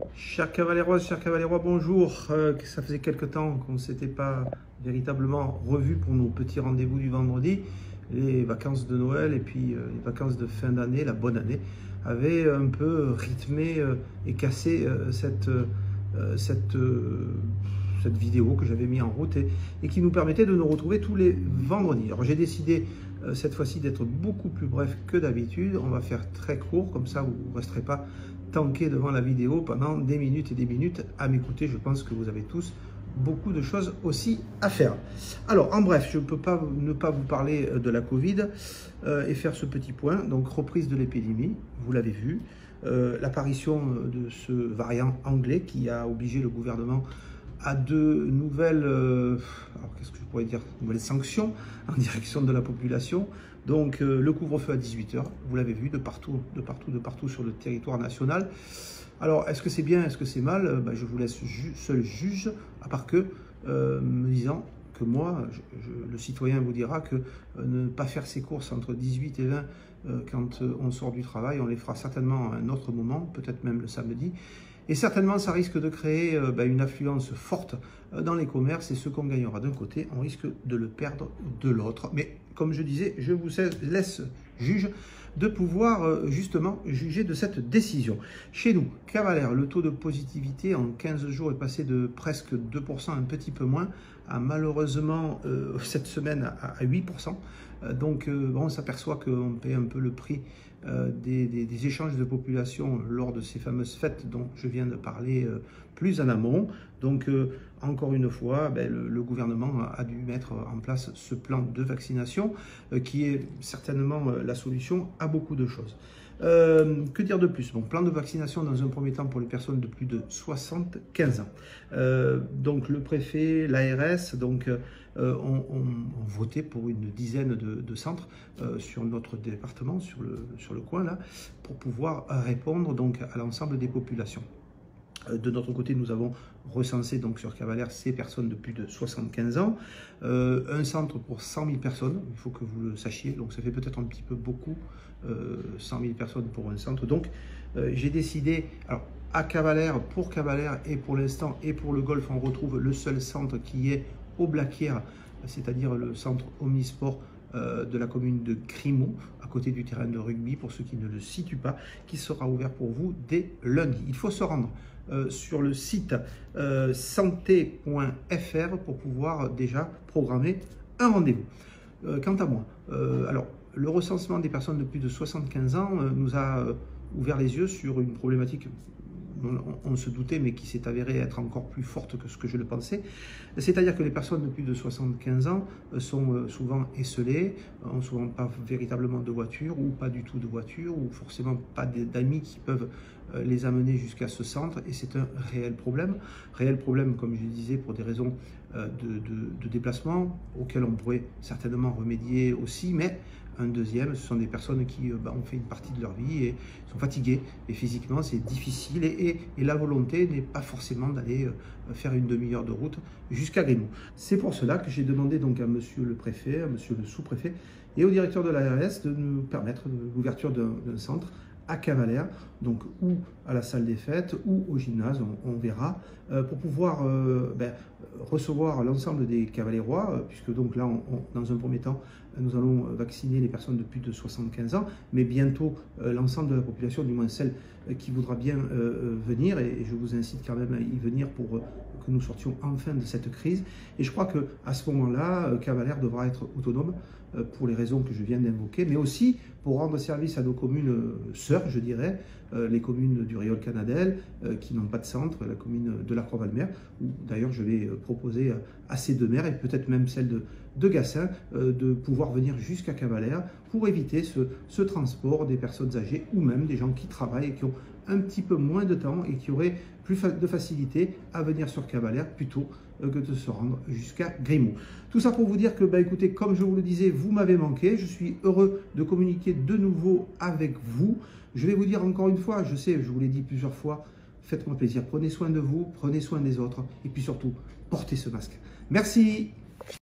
Chers cavalerois, bonjour. Ça faisait quelque temps qu'on ne s'était pas véritablement revu pour nos petits rendez-vous du vendredi. Les vacances de Noël et puis les vacances de fin d'année, la bonne année, avaient un peu rythmé et cassé cette vidéo que j'avais mis en route et qui nous permettait de nous retrouver tous les vendredis. Alors j'ai décidé cette fois-ci d'être beaucoup plus bref que d'habitude. On va faire très court, comme ça vous ne resterez pas tanké devant la vidéo pendant des minutes et des minutes à m'écouter. Je pense que vous avez tous beaucoup de choses aussi à faire. Alors en bref, je ne peux pas ne pas vous parler de la Covid et faire ce petit point. Donc reprise de l'épidémie, vous l'avez vu, l'apparition de ce variant anglais qui a obligé le gouvernement à de nouvelles, alors qu'est-ce que je pourrais dire, nouvelles sanctions en direction de la population. Donc le couvre-feu à 18 h, vous l'avez vu, de partout sur le territoire national. Alors est-ce que c'est bien, est-ce que c'est mal? Je vous laisse seul juge, à part que me disant que moi, le citoyen vous dira que ne pas faire ses courses entre 18 et 20 quand on sort du travail, on les fera certainement à un autre moment, peut-être même le samedi. Et certainement, ça risque de créer une affluence forte dans les commerces, et ce qu'on gagnera d'un côté, on risque de le perdre de l'autre. Mais comme je disais, je vous laisse juge de pouvoir justement juger de cette décision. Chez nous, Cavalère, le taux de positivité en 15 jours est passé de presque 2%, un petit peu moins, à malheureusement cette semaine à 8%. Donc on s'aperçoit qu'on paie un peu le prix des échanges de population lors de ces fameuses fêtes dont je viens de parler plus en amont. Donc encore une fois, le gouvernement a dû mettre en place ce plan de vaccination qui est certainement la solution à beaucoup de choses. Que dire de plus? Bon, plan de vaccination dans un premier temps pour les personnes de plus de 75 ans. Donc le préfet, l'ARS, ont voté pour une dizaine de centres sur notre département, sur le coin là, pour pouvoir répondre donc à l'ensemble des populations. De notre côté, nous avons recensé donc sur Cavalère ces personnes de plus de 75 ans, un centre pour 100 000 personnes, il faut que vous le sachiez, donc ça fait peut-être un petit peu beaucoup, 100 000 personnes pour un centre. Donc j'ai décidé, alors à Cavalère, pour Cavalère et pour l'instant et pour le golf, on retrouve le seul centre qui est au Blaquière, c'est-à-dire le centre omnisport de la commune de Grimaud, à côté du terrain de rugby, pour ceux qui ne le situent pas, qui sera ouvert pour vous dès lundi. Il faut se rendre sur le site santé.fr pour pouvoir déjà programmer un rendez-vous. Quant à moi, alors le recensement des personnes de plus de 75 ans nous a ouvert les yeux sur une problématique on se doutait, mais qui s'est avérée être encore plus forte que ce que je le pensais. C'est-à-dire que les personnes de plus de 75 ans sont souvent esselées, n'ont souvent pas véritablement de voiture, ou pas du tout de voiture, ou forcément pas d'amis qui peuvent les amener jusqu'à ce centre, et c'est un réel problème. Réel problème, comme je le disais, pour des raisons de déplacement, auxquelles on pourrait certainement remédier aussi, mais un deuxième, ce sont des personnes qui ont fait une partie de leur vie et sont fatiguées. Et physiquement, c'est difficile. Et la volonté n'est pas forcément d'aller faire une demi-heure de route jusqu'à Grimaud. C'est pour cela que j'ai demandé donc à monsieur le préfet, à monsieur le sous-préfet et au directeur de l'ARS de nous permettre l'ouverture d'un centre à Cavalère, donc ou à la salle des fêtes ou au gymnase, on verra, pour pouvoir recevoir l'ensemble des cavalérois, puisque donc là, dans un premier temps, nous allons vacciner les personnes de plus de 75 ans, mais bientôt l'ensemble de la population, du moins celle qui voudra bien venir, et je vous incite quand même à y venir pour que nous sortions enfin de cette crise. Et je crois qu'à ce moment-là, Cavalère devra être autonome pour les raisons que je viens d'invoquer, mais aussi pour rendre service à nos communes sœurs, je dirais, les communes du Réole-Canadelle qui n'ont pas de centre, la commune de la Croix-Valmer, où d'ailleurs je vais proposer à ces deux maires, et peut-être même celle de Gassin, de pouvoir venir jusqu'à Cavalère pour éviter ce transport des personnes âgées ou même des gens qui travaillent et qui ont un petit peu moins de temps et qui auraient plus de facilité à venir sur Cavalère plutôt que de se rendre jusqu'à Grimaud. Tout ça pour vous dire que, écoutez, comme je vous le disais, vous m'avez manqué. Je suis heureux de communiquer de nouveau avec vous. Je vais vous dire encore une fois, je sais, je vous l'ai dit plusieurs fois, faites-moi plaisir. Prenez soin de vous, prenez soin des autres et puis surtout, portez ce masque. Merci.